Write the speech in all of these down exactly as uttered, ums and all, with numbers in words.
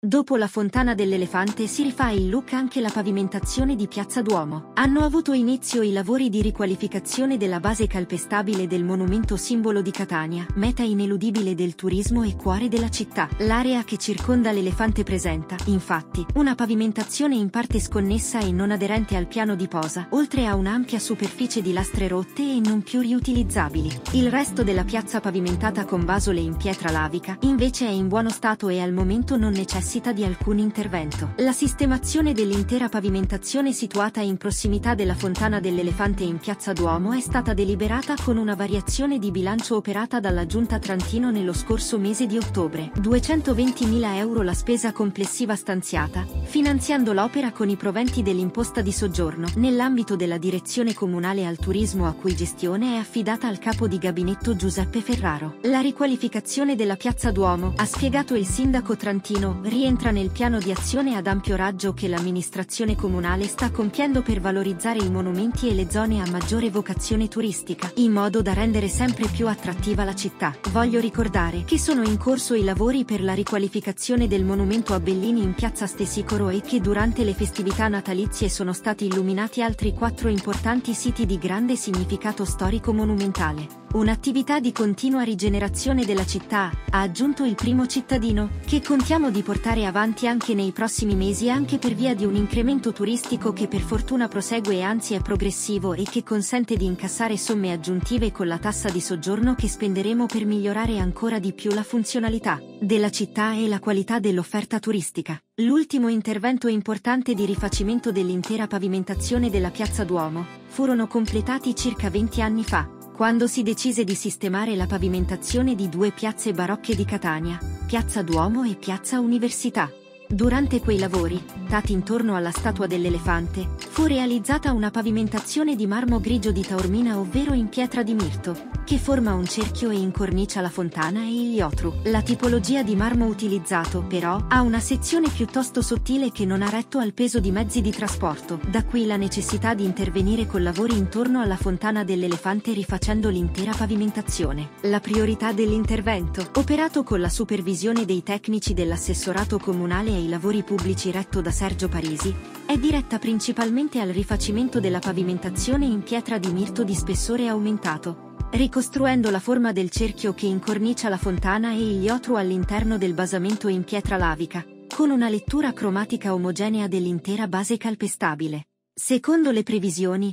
Dopo la Fontana dell'Elefante si rifà il look anche la pavimentazione di Piazza Duomo. Hanno avuto inizio i lavori di riqualificazione della base calpestabile del monumento simbolo di Catania, meta ineludibile del turismo e cuore della città. L'area che circonda l'Elefante presenta, infatti, una pavimentazione in parte sconnessa e non aderente al piano di posa, oltre a un'ampia superficie di lastre rotte e non più riutilizzabili. Il resto della piazza pavimentata con basole in pietra lavica, invece è in buono stato e al momento non necessita di alcun intervento. La sistemazione dell'intera pavimentazione situata in prossimità della Fontana dell'Elefante in Piazza Duomo è stata deliberata con una variazione di bilancio operata dalla Giunta Trentino nello scorso mese di ottobre. duecentoventimila euro la spesa complessiva stanziata, finanziando l'opera con i proventi dell'imposta di soggiorno, nell'ambito della Direzione Comunale al Turismo a cui gestione è affidata al capo di gabinetto Giuseppe Ferraro. La riqualificazione della Piazza Duomo, ha spiegato il sindaco trentino, rientra nel piano di azione ad ampio raggio che l'amministrazione comunale sta compiendo per valorizzare i monumenti e le zone a maggiore vocazione turistica, in modo da rendere sempre più attrattiva la città. Voglio ricordare che sono in corso i lavori per la riqualificazione del monumento a Bellini in piazza Stesicoro e che durante le festività natalizie sono stati illuminati altri quattro importanti siti di grande significato storico monumentale. Un'attività di continua rigenerazione della città, ha aggiunto il primo cittadino, che contiamo di portare avanti anche nei prossimi mesi anche per via di un incremento turistico che per fortuna prosegue e anzi è progressivo e che consente di incassare somme aggiuntive con la tassa di soggiorno che spenderemo per migliorare ancora di più la funzionalità della città e la qualità dell'offerta turistica. L'ultimo intervento importante di rifacimento dell'intera pavimentazione della Piazza Duomo furono completati circa venti anni fa, quando si decise di sistemare la pavimentazione di due piazze barocche di Catania, Piazza Duomo e Piazza Università. Durante quei lavori, dati intorno alla statua dell'Elefante, fu realizzata una pavimentazione di marmo grigio di Taormina ovvero in pietra di mirto, che forma un cerchio e incornicia la fontana e il Iotru. La tipologia di marmo utilizzato, però, ha una sezione piuttosto sottile che non ha retto al peso di mezzi di trasporto, da qui la necessità di intervenire con lavori intorno alla Fontana dell'Elefante rifacendo l'intera pavimentazione. La priorità dell'intervento, operato con la supervisione dei tecnici dell'assessorato comunale ai lavori pubblici retto da Sergio Parisi, è diretta principalmente al rifacimento della pavimentazione in pietra di mirto di spessore aumentato, ricostruendo la forma del cerchio che incornicia la fontana e il Iotru all'interno del basamento in pietra lavica, con una lettura cromatica omogenea dell'intera base calpestabile. Secondo le previsioni,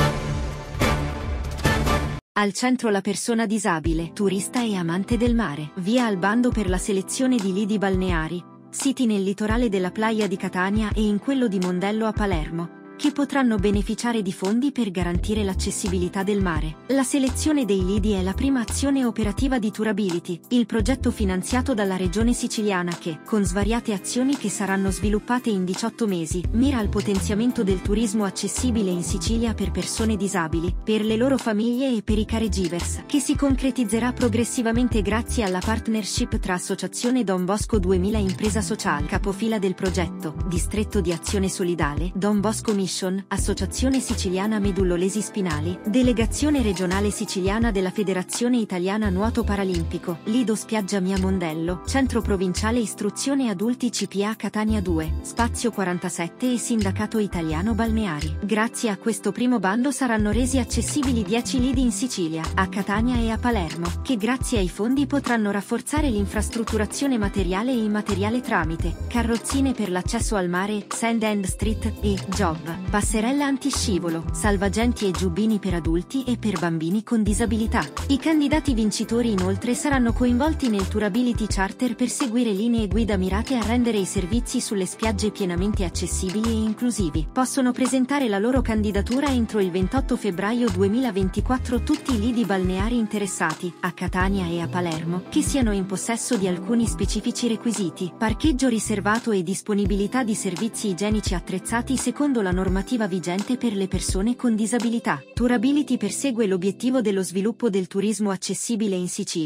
al centro la persona disabile, turista e amante del mare. Via al bando per la selezione di lidi balneari, siti nel litorale della Playa di Catania e in quello di Mondello a Palermo, che potranno beneficiare di fondi per garantire l'accessibilità del mare. La selezione dei lidi è la prima azione operativa di Tourability, il progetto finanziato dalla Regione Siciliana che, con svariate azioni che saranno sviluppate in diciotto mesi, mira al potenziamento del turismo accessibile in Sicilia per persone disabili, per le loro famiglie e per i caregivers, che si concretizzerà progressivamente grazie alla partnership tra Associazione Don Bosco duemila Impresa Sociale, capofila del progetto, Distretto di Azione Solidale, Don Bosco Mission, Associazione Siciliana Medullolesi Spinali, Delegazione Regionale Siciliana della Federazione Italiana Nuoto Paralimpico, Lido Spiaggia Mia Mondello, Centro Provinciale Istruzione Adulti C P A Catania due, Spazio quarantasette e Sindacato Italiano Balneari. Grazie a questo primo bando saranno resi accessibili dieci lidi in Sicilia, a Catania e a Palermo, che grazie ai fondi potranno rafforzare l'infrastrutturazione materiale e immateriale tramite carrozzine per l'accesso al mare, sand and street e job, passerella antiscivolo, salvagenti e giubbini per adulti e per bambini con disabilità. I candidati vincitori inoltre saranno coinvolti nel Tourability Charter per seguire linee guida mirate a rendere i servizi sulle spiagge pienamente accessibili e inclusivi. Possono presentare la loro candidatura entro il ventotto febbraio duemilaventiquattro tutti i lidi balneari interessati, a Catania e a Palermo, che siano in possesso di alcuni specifici requisiti: parcheggio riservato e disponibilità di servizi igienici attrezzati secondo la normativa vigente per le persone con disabilità. Tourability persegue l'obiettivo dello sviluppo del turismo accessibile in Sicilia,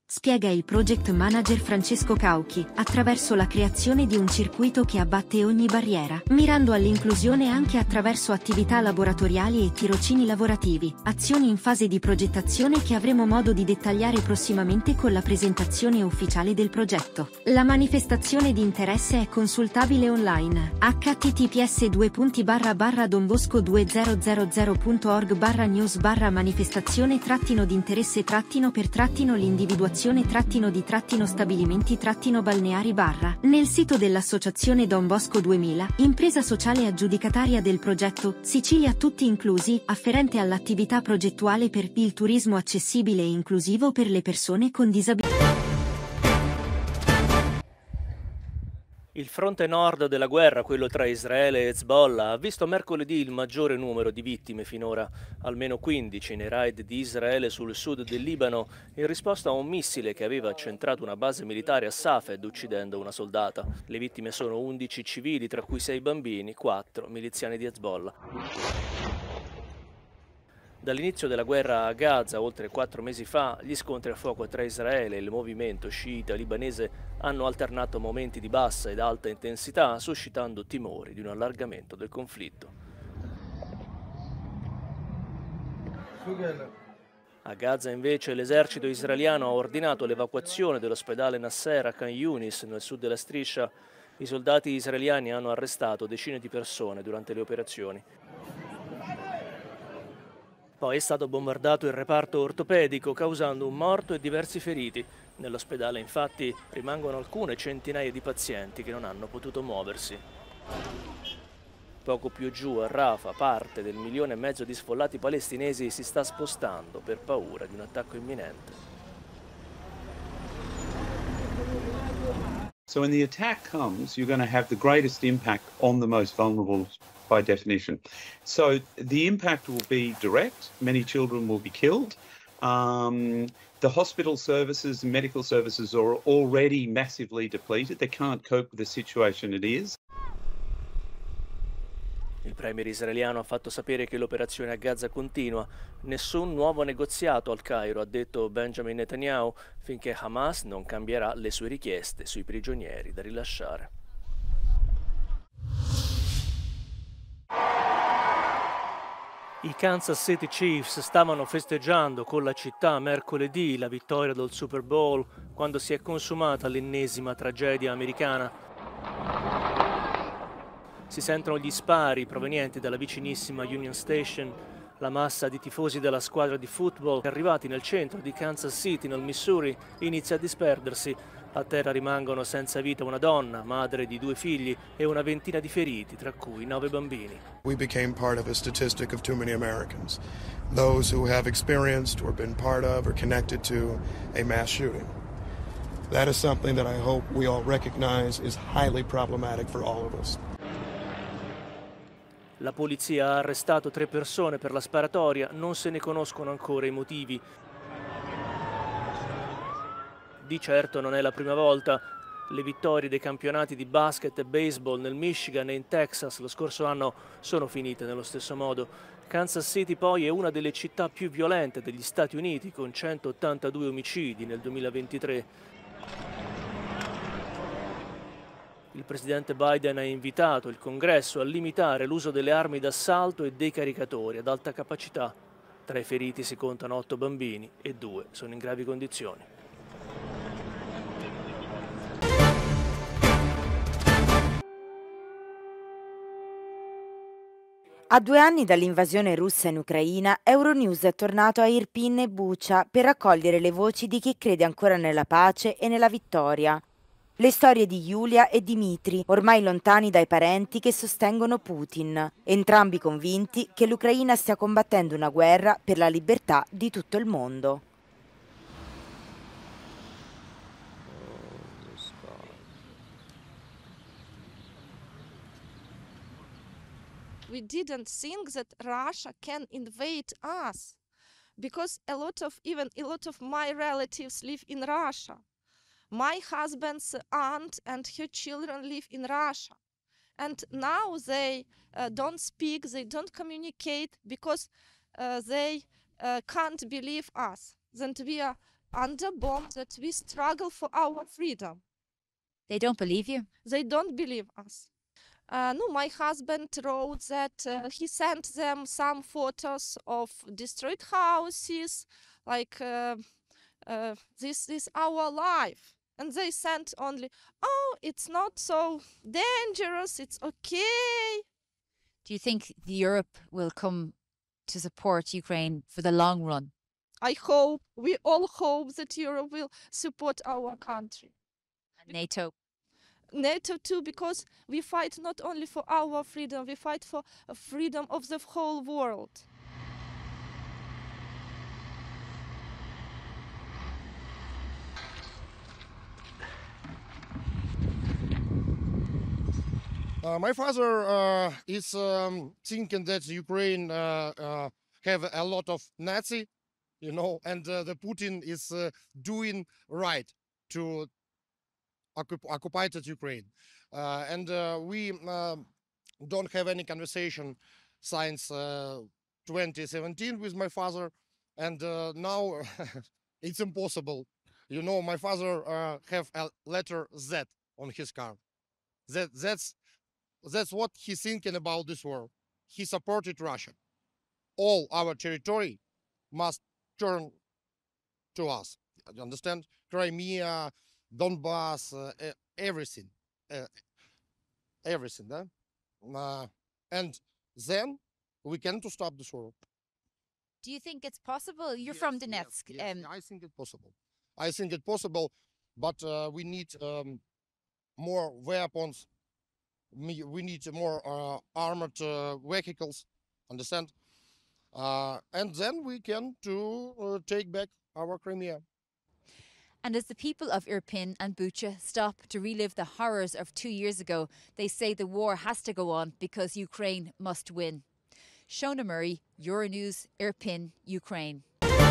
spiega il project manager Francesco Cauchi, attraverso la creazione di un circuito che abbatte ogni barriera, mirando all'inclusione anche attraverso attività laboratoriali e tirocini lavorativi, azioni in fase di progettazione che avremo modo di dettagliare prossimamente con la presentazione ufficiale del progetto. La manifestazione di interesse è consultabile online: h t t p s due punti barra barra donbosco duemila punto org barra news barra manifestazione trattino di interesse trattino per trattino l'individuazione trattino di trattino stabilimenti trattino balneari barra nel sito dell'associazione Don Bosco duemila, impresa sociale aggiudicataria del progetto Sicilia Tutti Inclusi, afferente all'attività progettuale per il turismo accessibile e inclusivo per le persone con disabilità. Il fronte nord della guerra, quello tra Israele e Hezbollah, ha visto mercoledì il maggiore numero di vittime finora, almeno quindici nei raid di Israele sul sud del Libano, in risposta a un missile che aveva centrato una base militare a Safed, uccidendo una soldata. Le vittime sono undici civili, tra cui sei bambini, quattro miliziani di Hezbollah. Dall'inizio della guerra a Gaza, oltre quattro mesi fa, gli scontri a fuoco tra Israele e il movimento sciita libanese hanno alternato momenti di bassa ed alta intensità, suscitando timori di un allargamento del conflitto. A Gaza, invece, l'esercito israeliano ha ordinato l'evacuazione dell'ospedale Nasser a Khan Yunis, nel sud della striscia. I soldati israeliani hanno arrestato decine di persone durante le operazioni. Poi è stato bombardato il reparto ortopedico, causando un morto e diversi feriti. Nell'ospedale, infatti, rimangono alcune centinaia di pazienti che non hanno potuto muoversi. Poco più giù, a Rafah, parte del milione e mezzo di sfollati palestinesi si sta spostando per paura di un attacco imminente. So when the attack comes, you're going to have the greatest impact on the most vulnerable by definition. So the impact will be direct. Many children will be killed. Um, the hospital services and medical services are already massively depleted. They can't cope with the situation it is. Il premier israeliano ha fatto sapere che l'operazione a Gaza continua. Nessun nuovo negoziato al Cairo, ha detto Benjamin Netanyahu, finché Hamas non cambierà le sue richieste sui prigionieri da rilasciare. I Kansas City Chiefs stavano festeggiando con la città mercoledì la vittoria del Super Bowl quando si è consumata l'ennesima tragedia americana. Si sentono gli spari provenienti dalla vicinissima Union Station. La massa di tifosi della squadra di football, arrivati nel centro di Kansas City, nel Missouri, inizia a disperdersi. A terra rimangono senza vita una donna, madre di due figli, e una ventina di feriti, tra cui nove bambini. We became part of a statistic of too many Americans, those who have experienced or been part of or connected to a mass shooting. That is something that I hope we all recognize is highly problematic for all of us. La polizia ha arrestato tre persone per la sparatoria, non se ne conoscono ancora i motivi. Di certo non è la prima volta. Le vittorie dei campionati di basket e baseball nel Michigan e in Texas lo scorso anno sono finite nello stesso modo. Kansas City poi è una delle città più violente degli Stati Uniti, con centottantadue omicidi nel duemilaventitré. Il presidente Biden ha invitato il Congresso a limitare l'uso delle armi d'assalto e dei caricatori ad alta capacità. Tra i feriti si contano otto bambini e due sono in gravi condizioni. A due anni dall'invasione russa in Ucraina, Euronews è tornato a Irpin e Bucha per raccogliere le voci di chi crede ancora nella pace e nella vittoria. Le storie di Yulia e Dmitry, ormai lontani dai parenti che sostengono Putin, entrambi convinti che l'Ucraina stia combattendo una guerra per la libertà di tutto il mondo. We didn't think that Russia can invade us, because a lot of, even a lot of my relatives live in Russia. My husband's aunt and her children live in Russia. And now they uh, don't speak, they don't communicate because uh, they uh, can't believe us, that we are under bomb that we struggle for our freedom. They don't believe you? They don't believe us. Uh, no, my husband wrote that uh, he sent them some photos of destroyed houses, like uh, uh, this is our life. And they sent only, oh, it's not so dangerous, it's okay. Do you think Europe will come to support Ukraine for the long run? I hope, we all hope that Europe will support our country. And NATO? NATO too, because we fight not only for our freedom, we fight for freedom of the whole world. Uh, my father uh, is um, thinking that Ukraine uh, uh, have a lot of Nazi, you know, and uh, the Putin is uh, doing right to occup- occupy Ukraine. Uh, and uh, we uh, don't have any conversation since uh, twenty seventeen with my father. And uh, now it's impossible. You know, my father uh, have a letter Z on his car. That, that's That's what he's thinking about this war. He supported Russia. All our territory must turn to us. You understand? Crimea, Donbass, uh, e- everything. Uh, everything, да? Uh, and then we can to stop this war. Do you think it's possible? You're Yes, from yes, Donetsk. yes, um, I think it's possible. I think it's possible, but uh, we need um, more weapons. Me- We need more uh, armored uh, vehicles, understand? Uh, and then we can to uh, take back our Crimea. And as the people of Irpin and Bucha stop to relive the horrors of two years ago, they say the war has to go on because Ukraine must win. Shona Murray, Euronews, Irpin, Ukraine.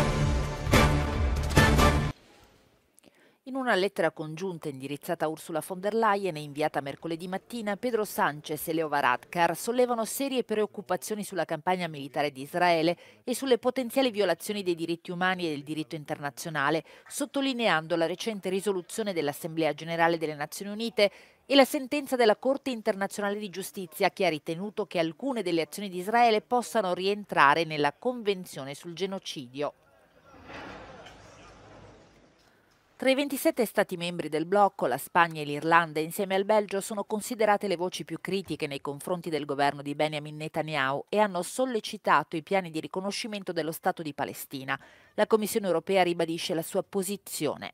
In una lettera congiunta indirizzata a Ursula von der Leyen e inviata mercoledì mattina, Pedro Sánchez e Leo Varadkar sollevano serie preoccupazioni sulla campagna militare di Israele e sulle potenziali violazioni dei diritti umani e del diritto internazionale, sottolineando la recente risoluzione dell'Assemblea Generale delle Nazioni Unite e la sentenza della Corte internazionale di giustizia che ha ritenuto che alcune delle azioni di Israele possano rientrare nella Convenzione sul genocidio. Tra i ventisette Stati membri del blocco, la Spagna e l'Irlanda, insieme al Belgio, sono considerate le voci più critiche nei confronti del governo di Benjamin Netanyahu e hanno sollecitato i piani di riconoscimento dello Stato di Palestina. La Commissione europea ribadisce la sua posizione.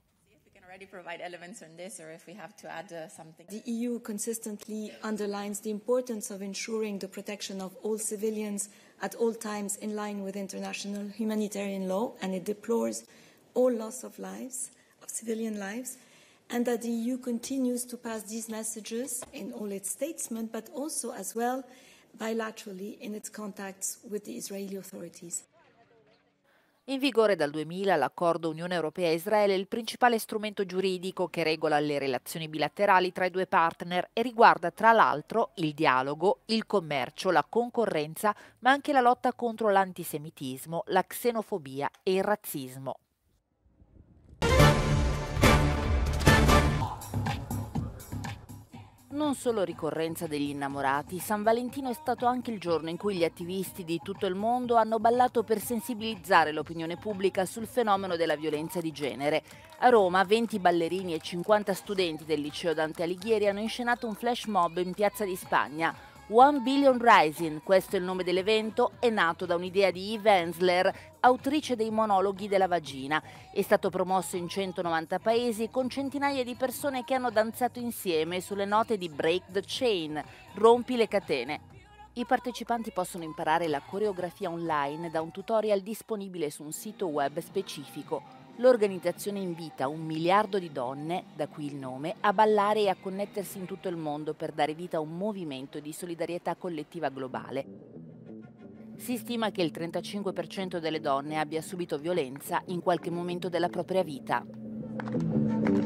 The E U consistently underlines the importance of ensuring the protection of all civilians at all times in line with international humanitarian law, and it deplores all loss of lives, of civilian lives, and that the E U continues to pass these messages in all its statements, but also as well bilaterally in its contacts with the Israeli authorities. In vigore dal duemila, l'accordo Unione Europea-Israele è il principale strumento giuridico che regola le relazioni bilaterali tra i due partner e riguarda tra l'altro il dialogo, il commercio, la concorrenza, ma anche la lotta contro l'antisemitismo, la xenofobia e il razzismo. Non solo ricorrenza degli innamorati, San Valentino è stato anche il giorno in cui gli attivisti di tutto il mondo hanno ballato per sensibilizzare l'opinione pubblica sul fenomeno della violenza di genere. A Roma, venti ballerini e cinquanta studenti del liceo Dante Alighieri hanno inscenato un flash mob in Piazza di Spagna. One Billion Rising, questo è il nome dell'evento, è nato da un'idea di Eve Ensler, autrice dei monologhi della vagina. È stato promosso in centonovanta paesi con centinaia di persone che hanno danzato insieme sulle note di Break the Chain, rompi le catene. I partecipanti possono imparare la coreografia online da un tutorial disponibile su un sito web specifico. L'organizzazione invita un miliardo di donne, da qui il nome, a ballare e a connettersi in tutto il mondo per dare vita a un movimento di solidarietà collettiva globale. Si stima che il trentacinque per cento delle donne abbia subito violenza in qualche momento della propria vita.